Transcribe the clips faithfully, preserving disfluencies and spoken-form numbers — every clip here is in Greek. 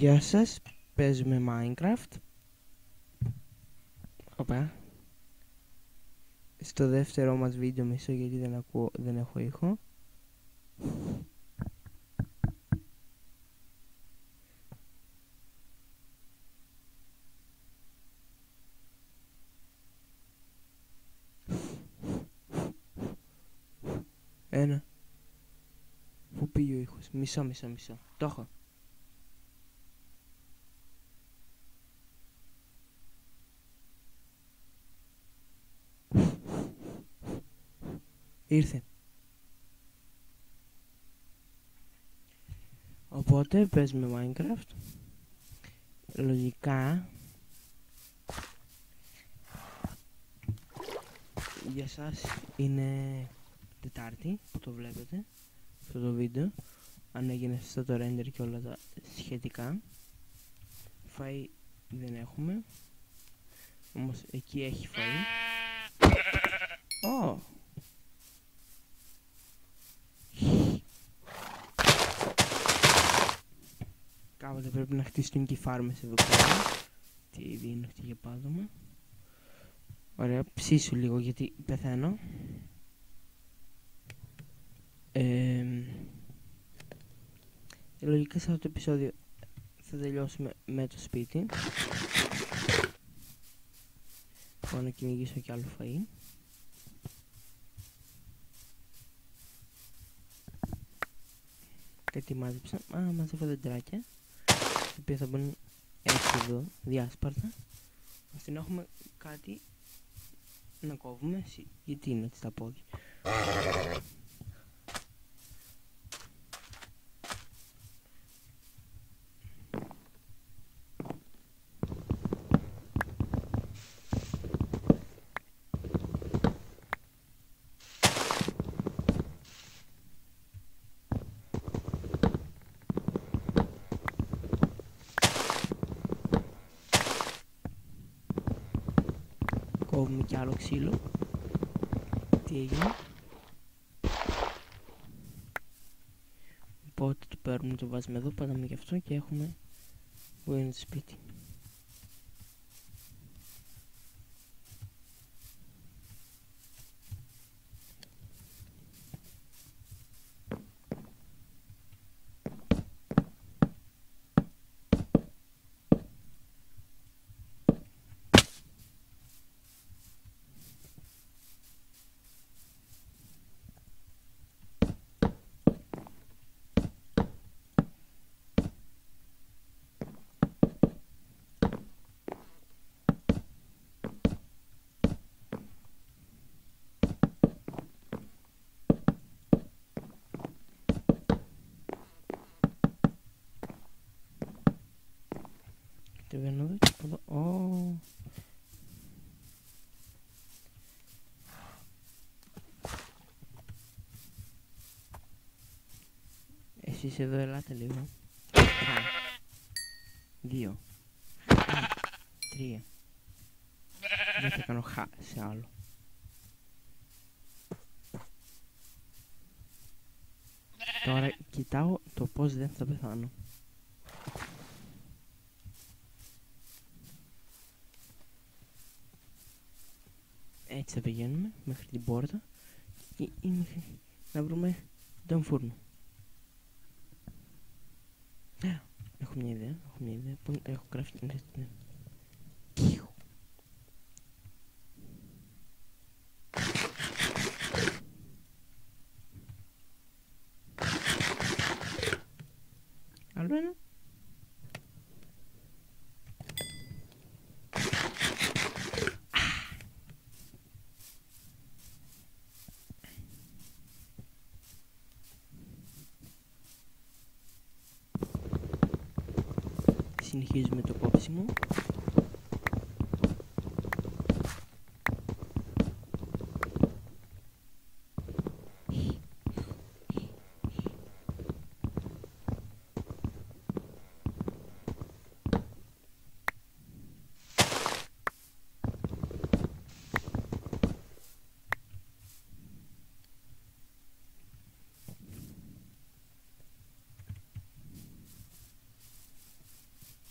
Γεια σας, παίζουμε Minecraft. Οπα. Στο δεύτερο μας βίντεο μισό γιατί δεν, ακούω, δεν έχω ήχο. Ένα. Πού πήγε ο ήχος? Μισό, μισό, μισό. Το έχω. Ήρθε. Οπότε παίζουμε Minecraft. Λογικά για σας είναι Τετάρτη που το βλέπετε αυτό το βίντεο, αν έγινε σωστά το render και όλα τα σχετικά. Φαΐ δεν έχουμε, όμως εκεί έχει φαΐ. Oh. Κάποτε πρέπει να χτίσουν και φάρμες εδώ πέρα. Τι δίνω αυτή για πάτωμα. Ωραία, ψήσου λίγο γιατί πεθαίνω. ε, Λογικά σε αυτό το επεισόδιο θα τελειώσουμε με το σπίτι. Πάω να κυνηγήσω κι άλλο φαΐ. Κάτι μάζεψα. Α, μαζεύω δεντράκια, τα οποία θα μπουν έτσι εδώ, διάσπαρτα, ώστε να έχουμε κάτι να κόβουμε. Γιατί είναι έτσι τα πόδια? Κόβουμε κι άλλο ξύλο. Τι έγινε? Οπότε το παίρνουμε, το βάζουμε εδώ, πατάμε γι' αυτό και έχουμε που είναι το σπίτι. Κατεβαίνω εδώ και από εδώ. Oh. Εσείς εδώ ελάτε λίγο. Δύο. Τρία. Δεν θα κάνω χα σε άλλο. Τώρα κοιτάω το πως δεν θα πεθάνω. Έτσι θα πηγαίνουμε μέχρι την πόρτα και μέχρι να βρούμε τον φούρνο. Έχω μια ιδέα, έχω μια ιδέα. Πού έχω crafting table. Άλλο ένα. Συνεχίζουμε το κόψιμο.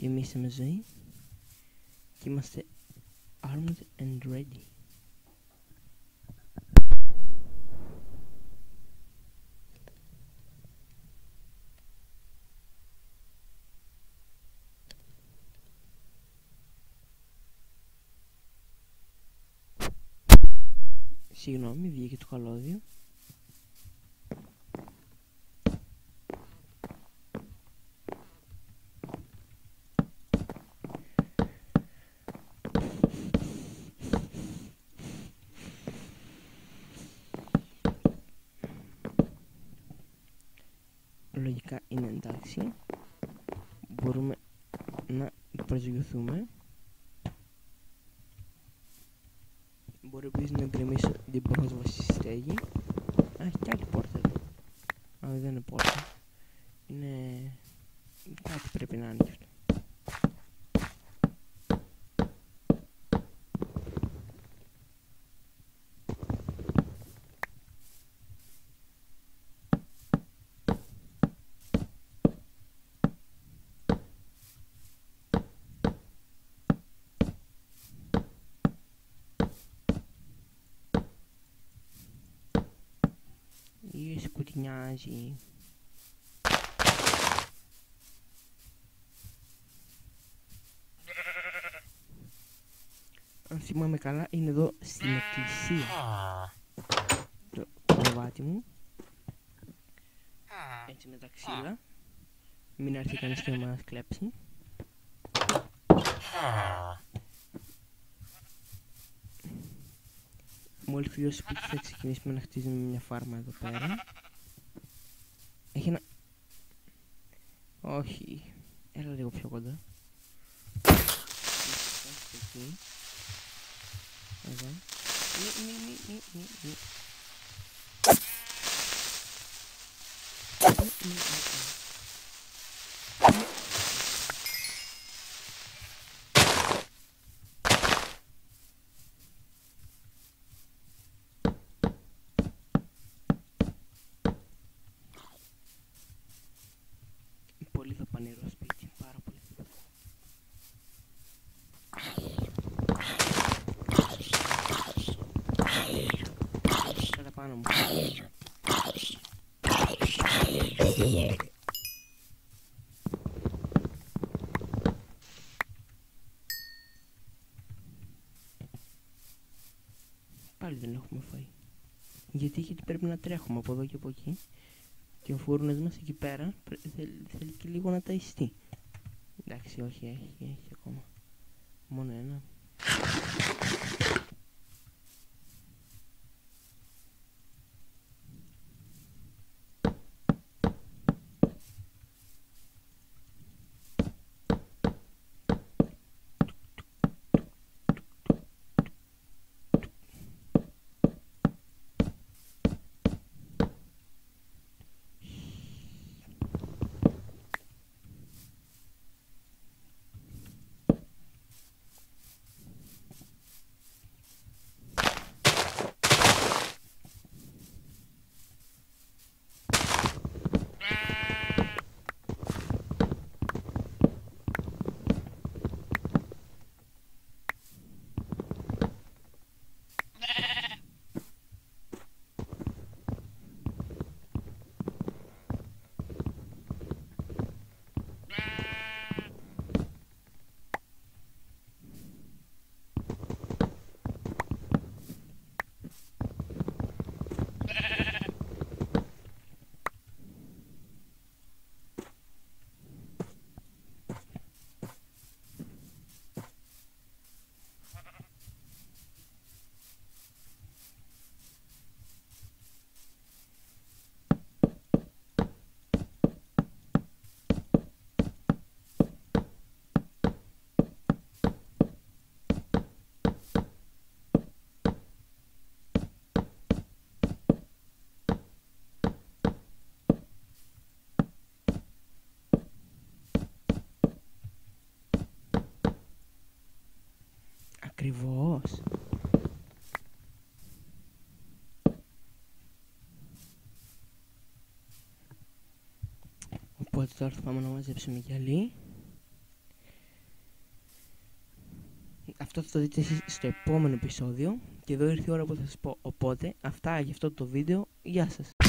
Και εμείς είμαστε ζωή και είμαστε armed and ready. Συγγνώμη, βγήκε το καλώδιο. Λογικά είναι εντάξει. Μπορούμε να προσγειωθούμε. Μπορεί επίσης να γκρεμίσω την πρόσβαση στη στέγη. Α, έχει κι άλλη πόρτα εδώ. Α, δεν είναι πόρτα. Είναι... κάτι πρέπει να είναι κι αυτό. Ή σκουτινιάζει. Αν θυμάμαι καλά, είναι εδώ στην εκκλησία το κρεβάτι μου. Έτσι με τα ξύλα. Μην έρθει κανείς και να μας κλέψει. Μόλις τελειώσει σπίτι θα ξεκινήσουμε να χτίζουμε μια φάρμα εδώ πέρα. Έχει ένα... όχι. Έλα λίγο πιο κοντά. Εκεί. Εδώ. Μη, μη, μη, μη, μη, μη. Μη, μη, μη. Πολύ δαπανηρό σπίτι, πάρα πολύ. Κατά πάνω μου. Πάλι δεν έχουμε φάει. Γιατί, γιατί πρέπει να τρέχουμε από εδώ και από εκεί. Και ο φούρνος μας εκεί πέρα θέλει, θέλει και λίγο να ταϊστεί. Εντάξει, όχι, έχει, έχει ακόμα. Μόνο ένα. Ακριβώς. Οπότε τώρα θα πάμε να μαζέψουμε γυαλί αυτό θα το δείτε εσείς στο επόμενο επεισόδιο και εδώ ήρθε η ώρα που θα σας πω. Οπότε αυτά για αυτό το βίντεο. Γεια σας.